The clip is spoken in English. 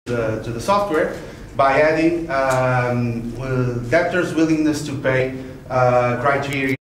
to the software by adding debtors' willingness to pay criteria.